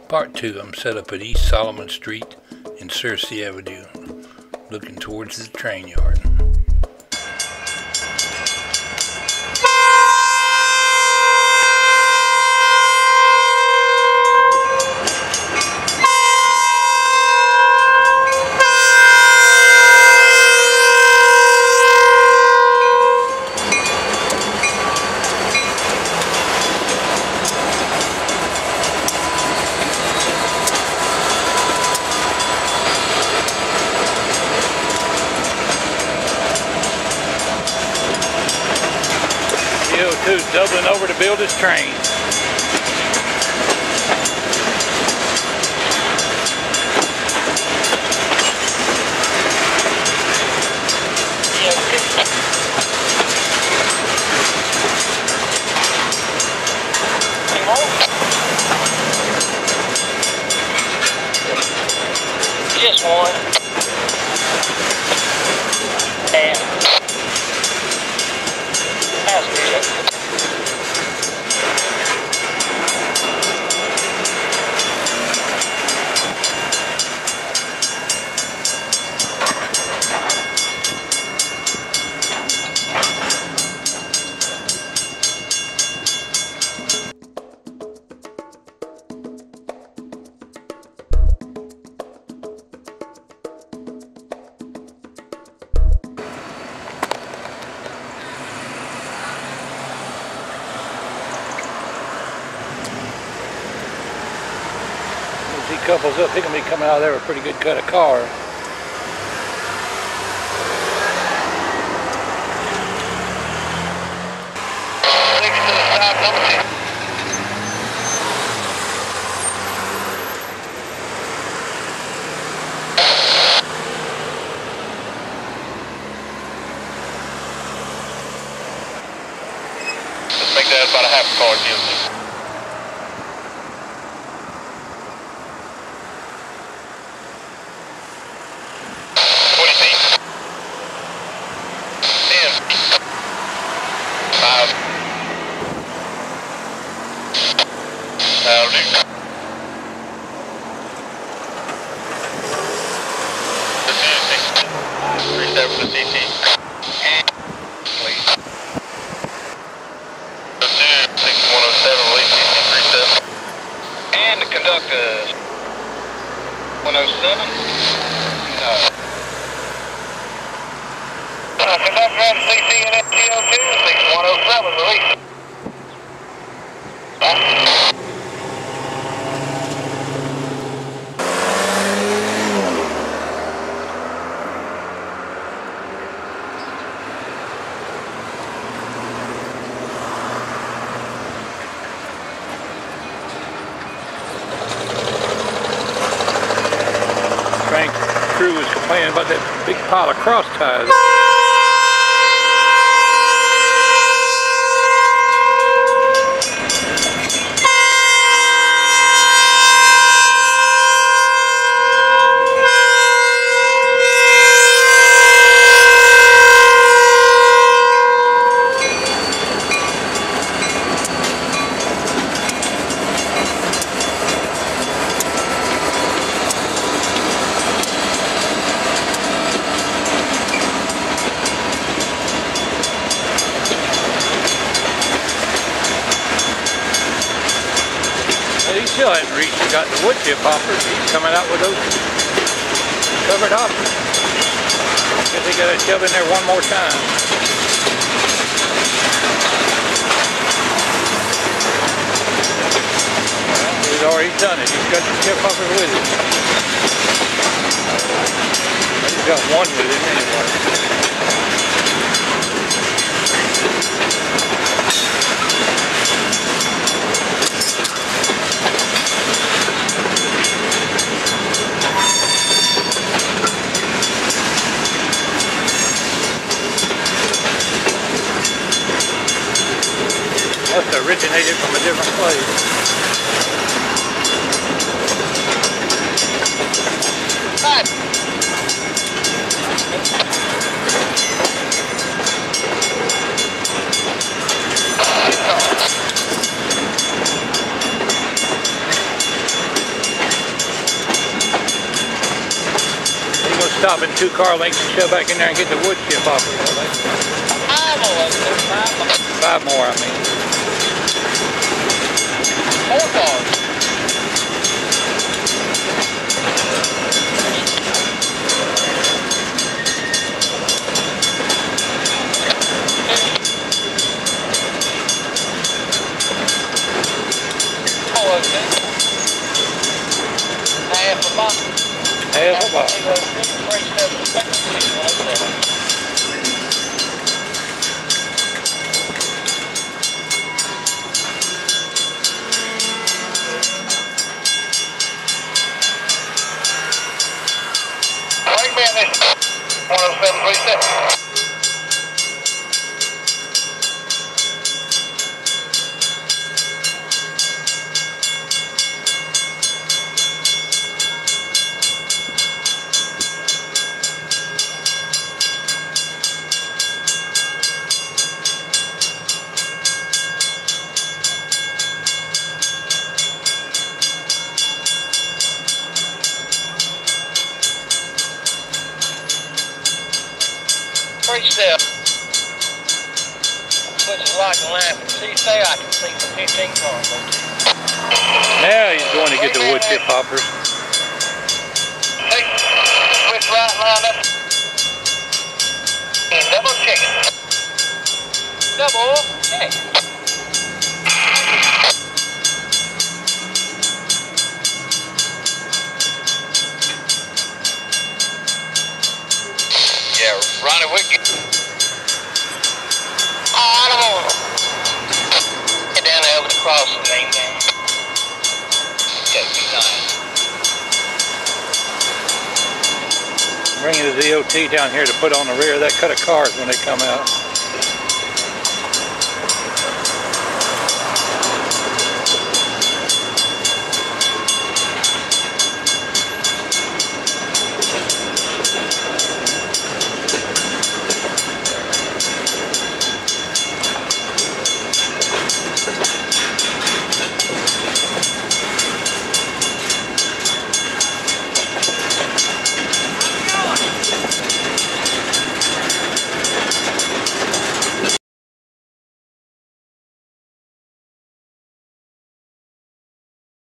Part 2, I'm set up at East Solomon Street and Searcy Avenue, looking towards the train yard. GO-2 doubling over to build his train. Just one. And that's good. As he couples up, he can be coming out of there with a pretty good cut of car. Let's make that about a half a car deal. 20 feet. 10 feet. 5. That'll do. Let's do 6. 37 for the CT. Please. Let's do 6107, release CT 37. And the conductor 107. No. Conductor at CC and GO-2, 6107, release. Train crew was complaining about that big pile of cross ties. He still hadn't reached and got the wood chip hoppers. He's coming out with those covered hoppers. Guess he got to shove in there one more time. Well, he's already done it. He's got the chip hopper with him. He's got one with him anyway. Must have originated from a different place. stop in 2 car lengths and shove back in there and get the wood chip hopper. 5 more, I mean. 4 cars. Half a box. Break me at this 10737. Step. Switch the lock and line. See there, I can see the 15 cars. Now he's going to get the wood chip hoppers. Hey, switch right, line up. And double check it. Double check. Yeah, Ronnie Wick. Get down there over the crossing lane, man. Okay, be nice. Bringing the DOT down here to put on the rear of that cut of cars when they come out.